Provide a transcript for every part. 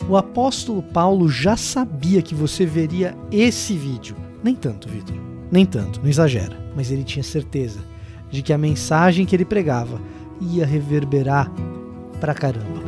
O apóstolo Paulo já sabia que você veria esse vídeo. Nem tanto, Vitor. Nem tanto, não exagera. Mas ele tinha certeza de que a mensagem que ele pregava ia reverberar pra caramba.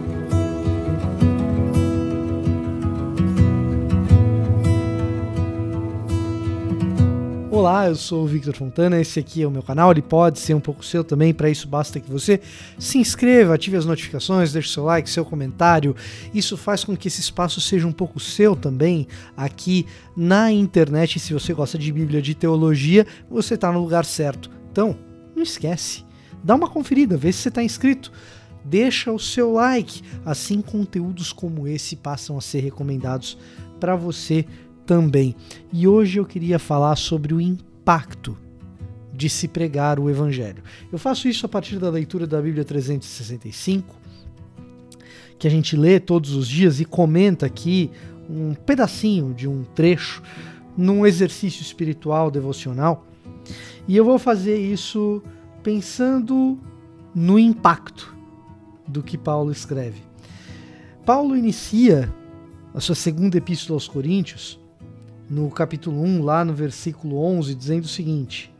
Olá, eu sou o Victor Fontana, esse aqui é o meu canal, ele pode ser um pouco seu também, para isso basta que você se inscreva, ative as notificações, deixe seu like, seu comentário, isso faz com que esse espaço seja um pouco seu também aqui na internet, e se você gosta de Bíblia, de teologia, você está no lugar certo. Então, não esquece, dá uma conferida, vê se você está inscrito, deixa o seu like, assim conteúdos como esse passam a ser recomendados para você também. E hoje eu queria falar sobre o impacto de se pregar o Evangelho. Eu faço isso a partir da leitura da Bíblia 365, que a gente lê todos os dias e comenta aqui um pedacinho de um trecho num exercício espiritual devocional. E eu vou fazer isso pensando no impacto do que Paulo escreve. Paulo inicia a sua segunda epístola aos Coríntios no capítulo 1, lá no versículo 11, dizendo o seguinte: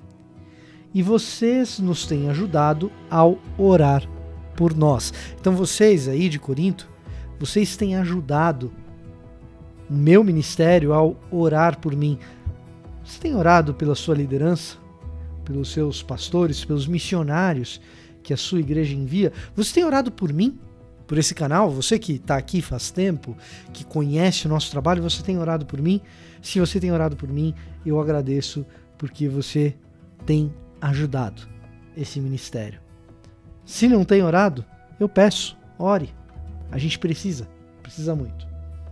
e vocês nos têm ajudado ao orar por nós. Então vocês aí de Corinto, vocês têm ajudado o meu ministério ao orar por mim. Você tem orado pela sua liderança, pelos seus pastores, pelos missionários que a sua igreja envia? Você tem orado por mim? Por esse canal? Você que está aqui faz tempo, que conhece o nosso trabalho, você tem orado por mim? Se você tem orado por mim, eu agradeço porque você tem ajudado esse ministério. Se não tem orado, eu peço, ore. A gente precisa muito.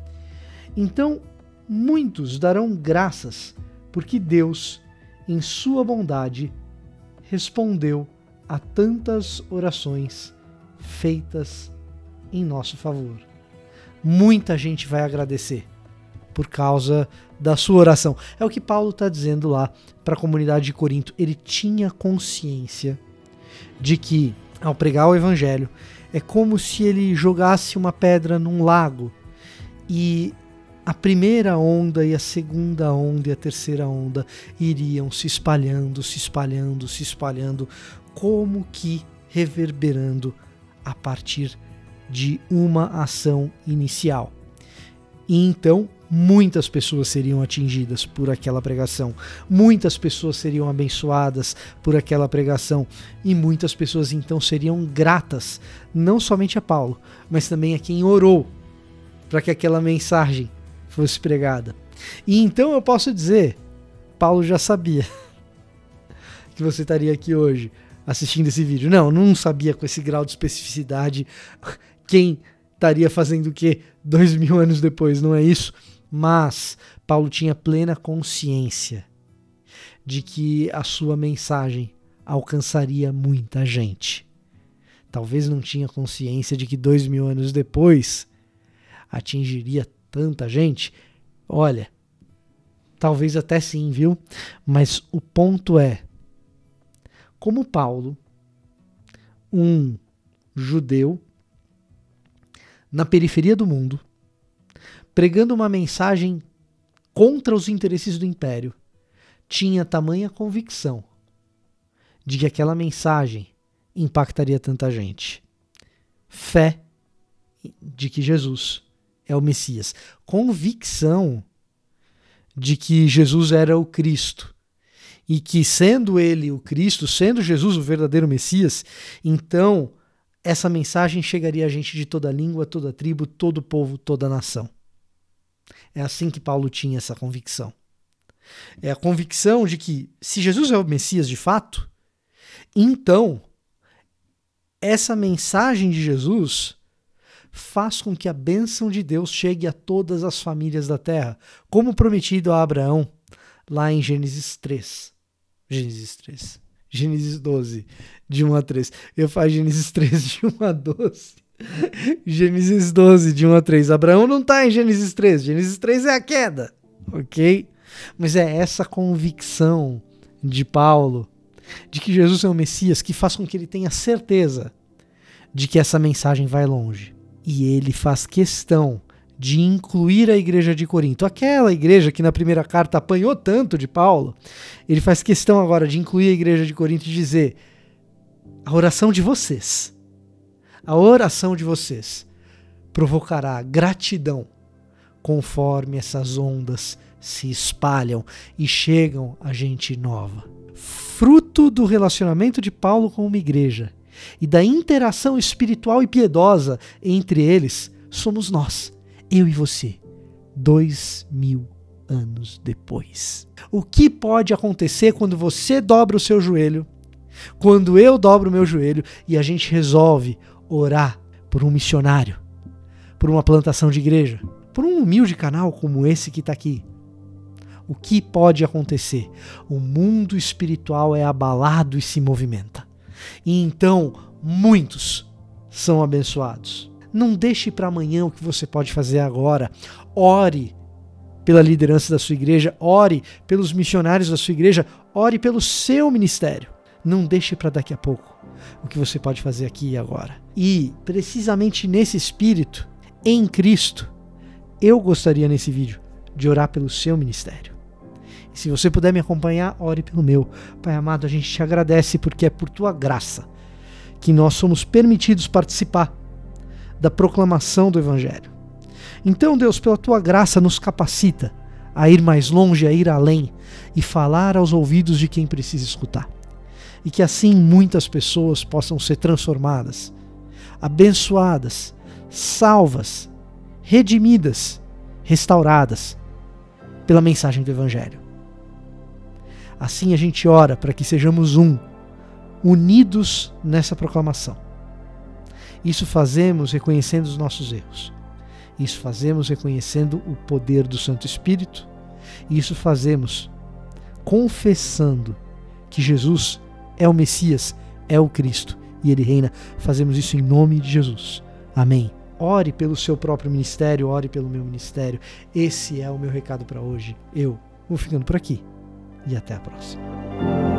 Então, muitos darão graças porque Deus, em sua bondade, respondeu a tantas orações feitas em nosso favor. Muita gente vai agradecer por causa da sua oração. É o que Paulo está dizendo lá para a comunidade de Corinto. Ele tinha consciência de que, ao pregar o Evangelho, é como se ele jogasse uma pedra num lago e a primeira onda e a segunda onda e a terceira onda iriam se espalhando, como que reverberando a partir de uma ação inicial. E então muitas pessoas seriam atingidas por aquela pregação, muitas pessoas seriam abençoadas por aquela pregação e muitas pessoas então seriam gratas, não somente a Paulo, mas também a quem orou para que aquela mensagem fosse pregada. E então eu posso dizer, Paulo já sabia que você estaria aqui hoje assistindo esse vídeo. Não sabia com esse grau de especificidade quem estaria fazendo o que 2000 anos depois, não é isso? Mas Paulo tinha plena consciência de que a sua mensagem alcançaria muita gente. Talvez não tinha consciência de que 2000 anos depois atingiria tanta gente. Olha, talvez até sim, viu? Mas o ponto é, como Paulo, um judeu na periferia do mundo, pregando uma mensagem contra os interesses do império, tinha tamanha convicção de que aquela mensagem impactaria tanta gente. Fé de que Jesus é o Messias. Convicção de que Jesus era o Cristo. E que sendo ele o Cristo, sendo Jesus o verdadeiro Messias, então essa mensagem chegaria a gente de toda língua, toda tribo, todo povo, toda nação. É assim que Paulo tinha essa convicção. É a convicção de que se Jesus é o Messias de fato, então essa mensagem de Jesus faz com que a bênção de Deus chegue a todas as famílias da terra, como prometido a Abraão, lá em Gênesis 12, de 1 a 3. Eu faço Gênesis 13, de 1 a 12. Gênesis 12, de 1 a 3. Abraão não está em Gênesis 13. Gênesis 13 é a queda, ok? Mas é essa convicção de Paulo de que Jesus é o Messias que faz com que ele tenha certeza de que essa mensagem vai longe. E ele faz questão de incluir a igreja de Corinto. Aquela igreja que na primeira carta apanhou tanto de Paulo, ele faz questão agora de incluir a igreja de Corinto e dizer: a oração de vocês provocará gratidão conforme essas ondas se espalham e chegam a gente nova. Fruto do relacionamento de Paulo com uma igreja e da interação espiritual e piedosa entre eles, somos nós, eu e você, 2000 anos depois. O que pode acontecer quando você dobra o seu joelho, quando eu dobro o meu joelho e a gente resolve orar por um missionário, por uma plantação de igreja, por um humilde canal como esse que está aqui? O que pode acontecer? O mundo espiritual é abalado e se movimenta. E então muitos são abençoados. Não deixe para amanhã o que você pode fazer agora. Ore pela liderança da sua igreja, ore pelos missionários da sua igreja, ore pelo seu ministério. Não deixe para daqui a pouco o que você pode fazer aqui e agora. E precisamente nesse espírito, em Cristo, eu gostaria nesse vídeo de orar pelo seu ministério. E se você puder me acompanhar, ore pelo meu. Pai amado, a gente te agradece porque é por tua graça que nós somos permitidos participar da proclamação do Evangelho. Então, Deus, pela tua graça, nos capacita a ir mais longe, a ir além e falar aos ouvidos de quem precisa escutar. E que assim muitas pessoas possam ser transformadas, abençoadas, salvas, redimidas, restauradas pela mensagem do Evangelho. Assim a gente ora para que sejamos unidos nessa proclamação. Isso fazemos reconhecendo os nossos erros. Isso fazemos reconhecendo o poder do Santo Espírito. Isso fazemos confessando que Jesus é o Messias, é o Cristo e Ele reina. Fazemos isso em nome de Jesus. Amém. Ore pelo seu próprio ministério, ore pelo meu ministério. Esse é o meu recado para hoje. Eu vou ficando por aqui e até a próxima.